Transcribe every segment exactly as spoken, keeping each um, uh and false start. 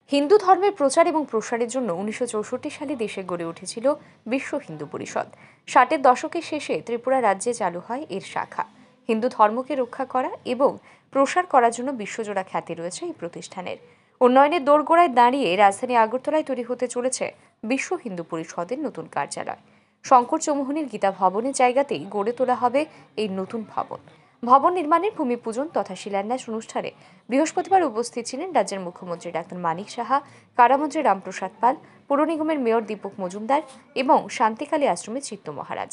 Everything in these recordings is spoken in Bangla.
হিন্দু ধর্মের প্রচার এবং প্রসারের জন্য উনিশশো চৌষট্টি সালে দেশে গড়ে উঠেছিল বিশ্ব হিন্দু পরিষদ। ষাটের দশকের শেষে ত্রিপুরা রাজ্যে চালু হয় এর শাখা। হিন্দু ধর্মকে রক্ষা করা এবং প্রসার করার জন্য বিশ্বজোড়া খ্যাতি রয়েছে এই প্রতিষ্ঠানের। উন্নয়নের দোরগোড়ায় দাঁড়িয়ে রাজধানী আগরতলায় তৈরি হতে চলেছে বিশ্ব হিন্দু পরিষদের নতুন কার্যালয়। শঙ্কর চৌমুহনীর গীতা ভবনের জায়গাতেই গড়ে তোলা হবে এই নতুন ভবন। ভবন নির্মাণের ভূমি পূজন তথা শিলান্যাস অনুষ্ঠানে বৃহস্পতিবার উপস্থিত ছিলেন রাজ্যের মুখ্যমন্ত্রী ডাক্তার মানিক সাহা, কারামন্ত্রী রামপ্রসাদ পাল, পুর নিগমের মেয়র দীপক মজুমদার এবং শান্তিকালী আশ্রমের চিত্ত মহারাজ।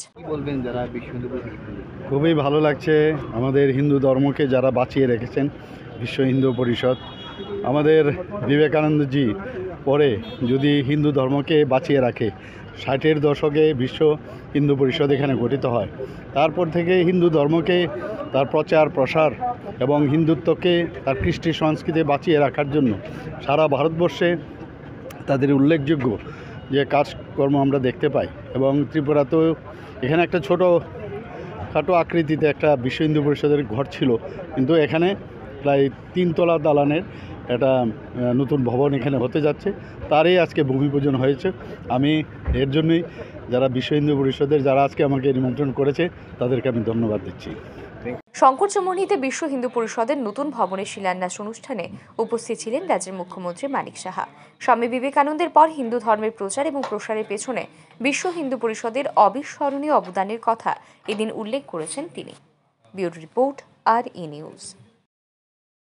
খুবই ভালো লাগছে আমাদের হিন্দু ধর্মকে যারা বাঁচিয়ে রেখেছেন বিশ্ব হিন্দু পরিষদ। আমাদের বিবেকানন্দজি পরে যদি হিন্দু ধর্মকে বাঁচিয়ে রাখে, ষাটের দশকে বিশ্ব হিন্দু পরিষদ এখানে গঠিত হয়। তারপর থেকে হিন্দু ধর্মকে তার প্রচার প্রসার এবং হিন্দুত্বকে তার কৃষ্টি সংস্কৃতি বাঁচিয়ে রাখার জন্য সারা ভারতবর্ষে তাদের উল্লেখযোগ্য যে কাজকর্ম আমরা দেখতে পাই। এবং ত্রিপুরাতেও এখানে একটা ছোট খাটো আকৃতিতে একটা বিশ্ব হিন্দু পরিষদের ঘর ছিল, কিন্তু এখানে প্রায় তিনতলা দালানের একটা নতুন ভবন এখানে হতে যাচ্ছে, তারই আজকে ভূমি পূজন হয়েছে। আমি এর জন্যই যারা বিশ্ব হিন্দু পরিষদের যারা আজকে আমাকে নিমন্ত্রণ করেছে তাদেরকে আমি ধন্যবাদ দিচ্ছি। শঙ্কর চৌমুহনীতে বিশ্ব হিন্দু পরিষদের নতুন ভবনের শিলান্যাস অনুষ্ঠানে উপস্থিত ছিলেন রাজ্যের মুখ্যমন্ত্রী মানিক সাহা। স্বামী বিবেকানন্দের পর হিন্দু ধর্মের প্রচার এবং প্রসারের পেছনে বিশ্ব হিন্দু পরিষদের অবিস্মরণীয় অবদানের কথা এদিন উল্লেখ করেছেন তিনি। ব্যুরো রিপোর্ট, আর ই নিউজ।